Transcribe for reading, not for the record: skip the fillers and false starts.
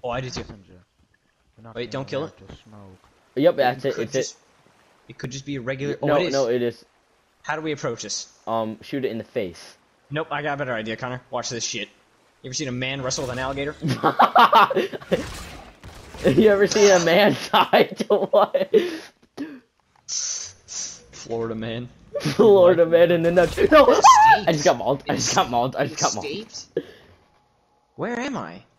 Oh, I did too. Wait, don't kill it. Yep, that's it. It's it. It could just be a regular. Oh, No, it is. no, it is. How do we approach this? Shoot it in the face. Nope, I got a better idea, Connor. Watch this shit. You ever seen a man wrestle with an alligator? You ever seen a man die to what? Florida man. Florida man in the nuts. No! I just got mauled. I just got mauled. I just got mauled. Where am I?